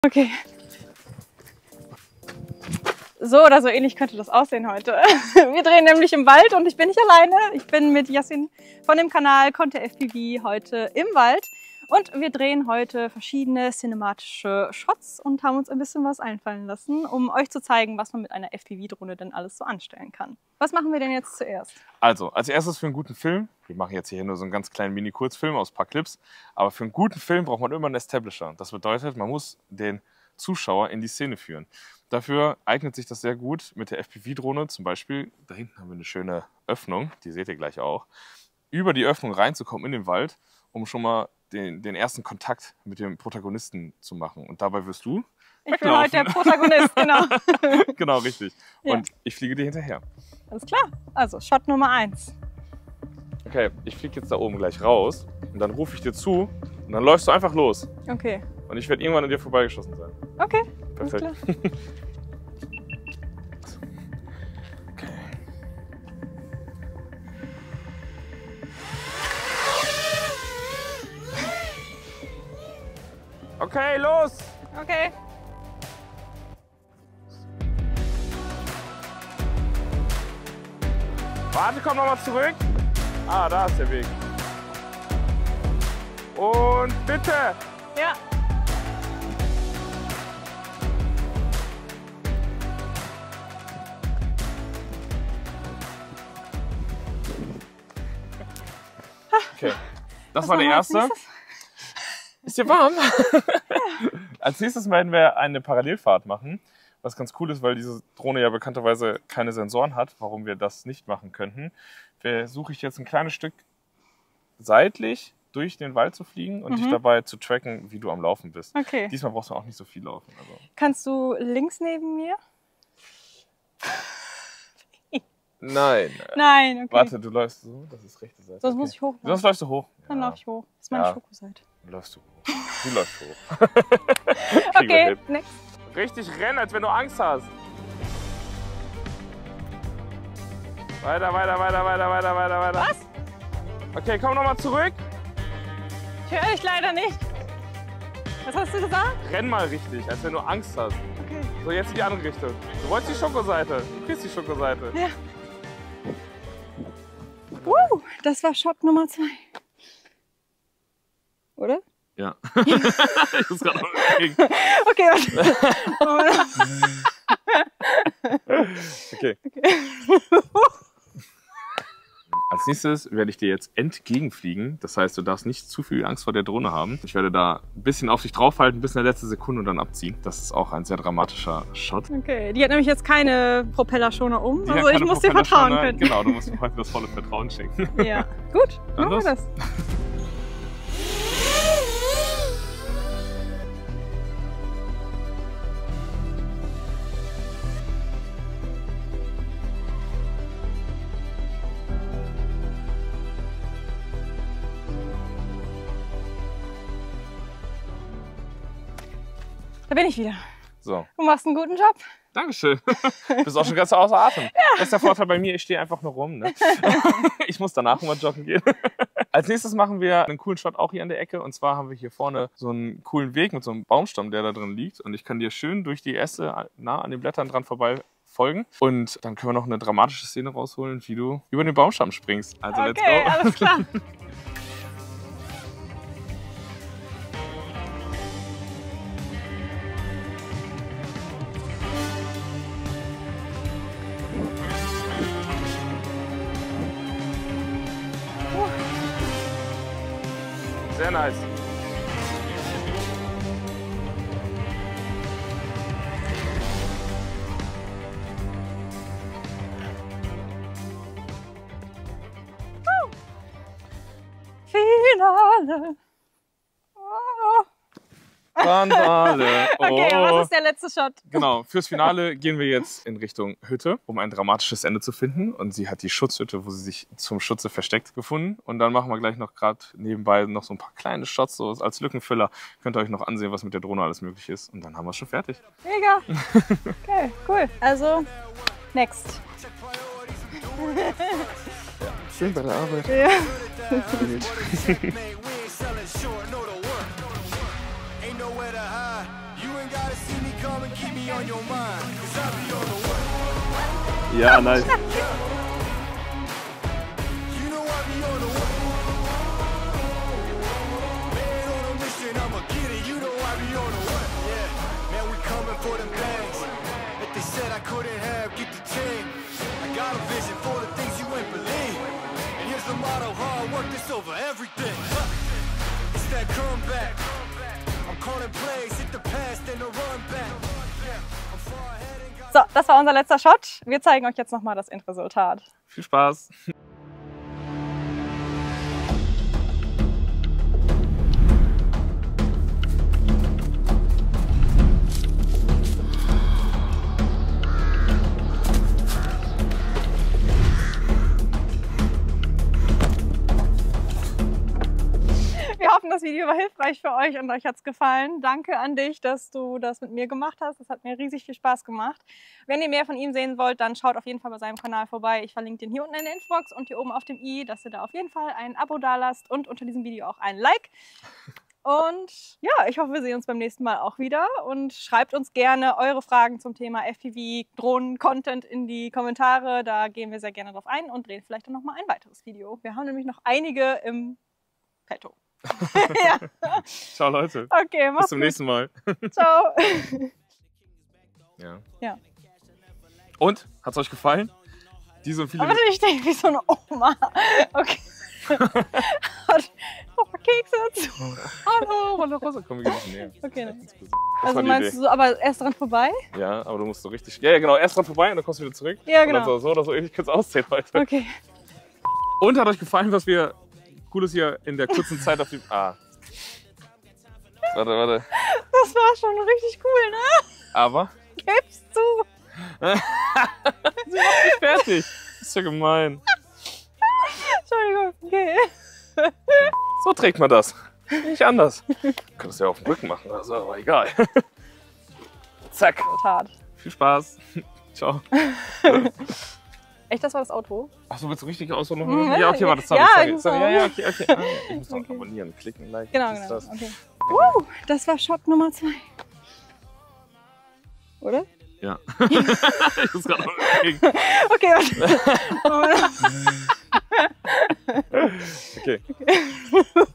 Okay. So oder so ähnlich könnte das aussehen heute. Wir drehen nämlich im Wald und ich bin nicht alleine. Ich bin mit Yassin von dem Kanal Conte FPV heute im Wald. Und wir drehen heute verschiedene cinematische Shots und haben uns ein bisschen was einfallen lassen, um euch zu zeigen, was man mit einer FPV-Drohne denn alles so anstellen kann. Was machen wir denn jetzt zuerst? Also, als erstes für einen guten Film, wir machen jetzt hier nur so einen ganz kleinen Mini-Kurzfilm aus ein paar Clips, aber für einen guten Film braucht man immer einen Establisher. Das bedeutet, man muss den Zuschauer in die Szene führen. Dafür eignet sich das sehr gut mit der FPV-Drohne, zum Beispiel, da hinten haben wir eine schöne Öffnung, die seht ihr gleich auch, über die Öffnung reinzukommen in den Wald, um schon mal den ersten Kontakt mit dem Protagonisten zu machen. Und dabei wirst du Ich bin heute der Protagonist, genau. Genau, richtig. Ja. Und ich fliege dir hinterher. Alles klar. Also, Shot Nummer 1. Okay, ich fliege jetzt da oben gleich raus und dann rufe ich dir zu und dann läufst du einfach los. Okay. Und ich werde irgendwann an dir vorbeigeschossen sein. Okay. Perfekt. Alles klar. Okay, los! Okay. Warte, komm nochmal zurück. Ah, da ist der Weg. Und bitte! Ja. Okay, das Was war der machen wir als erste. nächstes? Ist dir warm? Als nächstes werden wir eine Parallelfahrt machen. Was ganz cool ist, weil diese Drohne ja bekannterweise keine Sensoren hat, warum wir das nicht machen könnten. Versuche ich jetzt ein kleines Stück seitlich durch den Wald zu fliegen und dich dabei zu tracken, wie du am Laufen bist. Okay. Diesmal brauchst du auch nicht so viel laufen. Also. Kannst du links neben mir? Nein. Nein, okay. Warte, du läufst so, das ist rechte Seite. Sonst muss ich hoch. Sonst läufst du hoch. Dann Ja. laufe ich hoch. Das ist meine Ja. Schokoseite. Läufst du hoch. Du läufst hoch. Kriegen wir Okay, hin. next. Richtig rennen, als wenn du Angst hast. Weiter, weiter, weiter, weiter, weiter, weiter, weiter. Was? Okay, komm nochmal zurück. Ich höre dich leider nicht. Was hast du gesagt? Renn mal richtig, als wenn du Angst hast. Okay. So, jetzt in die andere Richtung. Du wolltest die Schokoseite. Du kriegst die Schokoseite. Ja. Das war Shot Nummer 2. Oder? Ja. Ich muss gerade noch überlegen. Okay, warte. Okay. Als nächstes werde ich dir jetzt entgegenfliegen. Das heißt, du darfst nicht zu viel Angst vor der Drohne haben. Ich werde da ein bisschen auf dich draufhalten, bis in der letzten Sekunde und dann abziehen. Das ist auch ein sehr dramatischer Shot. Okay, die hat nämlich jetzt keine Propellerschoner um. Also ich muss dir vertrauen können. Genau, du musst mir heute das volle Vertrauen schenken. Ja, gut, Dann machen wir los. das. Da bin ich wieder. So, Du machst einen guten Job. Dankeschön. Du bist auch schon ganz außer Atem. Das ist der Vorteil bei mir, ich stehe einfach nur rum. Ne? Ich muss danach mal joggen gehen. Als nächstes machen wir einen coolen Shot auch hier an der Ecke. Und zwar haben wir hier vorne so einen coolen Weg mit so einem Baumstamm, der da drin liegt. Und ich kann dir schön durch die Äste nah an den Blättern dran vorbei folgen. Und dann können wir noch eine dramatische Szene rausholen, wie du über den Baumstamm springst. Also let's Okay, go. alles klar. Sehr nice. Finale. Oh. Randale. Okay, Oh. was ist der letzte Shot? Genau, fürs Finale gehen wir jetzt in Richtung Hütte, um ein dramatisches Ende zu finden. Und sie hat die Schutzhütte, wo sie sich zum Schutze versteckt, gefunden. Und dann machen wir gleich noch gerade nebenbei noch so ein paar kleine Shots so als Lückenfüller. Könnt ihr euch noch ansehen, was mit der Drohne alles möglich ist. Und dann haben wir es schon fertig. Mega. Okay, cool. Also, next. Schön bei der Arbeit. Ja. Ain't nowhere to hide. You ain't got Ja, nice. So, das war unser letzter Shot. Wir zeigen euch jetzt nochmal das Endresultat. Viel Spaß. Wir hoffen, das Video war hilfreich für euch und euch hat es gefallen. Danke an dich, dass du das mit mir gemacht hast. Das hat mir riesig viel Spaß gemacht. Wenn ihr mehr von ihm sehen wollt, dann schaut auf jeden Fall bei seinem Kanal vorbei. Ich verlinke den hier unten in der Infobox und hier oben auf dem i, dass ihr da auf jeden Fall ein Abo dalasst und unter diesem Video auch ein Like. Und ja, ich hoffe, wir sehen uns beim nächsten Mal auch wieder und schreibt uns gerne eure Fragen zum Thema FPV, Drohnen, Content in die Kommentare. Da gehen wir sehr gerne drauf ein und drehen vielleicht dann nochmal ein weiteres Video. Wir haben nämlich noch einige im Petto. Ja. Ciao, Leute. Okay, bis zum nächsten Mal. Ciao. Ja. Und? Hat's euch gefallen? Diese und viele. Aber ich denke wie so eine Oma. Okay. Noch mal Kekse dazu. Hallo, Rolle Rosa. Komm, wir gehen nicht näher. Okay, ne? Das Also war die meinst Idee. du so, aber erst dran vorbei? Ja, aber du musst so richtig. Ja, genau, erst dran vorbei und dann kommst du wieder zurück. Ja, genau. Und dann so oder so ähnlich könnte es aussehen heute. Okay. Und hat euch gefallen, was wir Cooles hier in der kurzen Zeit auf die. Ah. Warte. Das war schon richtig cool, ne? Aber. Gib's zu. Sie macht mich fertig. Das ist ja gemein. Entschuldigung, okay. So trägt man das. Nicht anders. Du könntest ja auf dem Rücken machen, also, aber egal. Zack. Resultat. Viel Spaß. Ciao. Echt, das war das Auto? Achso, willst du richtig Auswahl noch? Mhm. Ja, okay, warte, Ja, sorry. ich muss Ja, auch. okay. Ah, ich muss doch Okay. abonnieren, klicken, like. Genau, dies, genau. das. Okay. Das war Shot Nummer 2. Oder? Ja. Ich muss gerade noch überlegen. Okay, warte. Okay.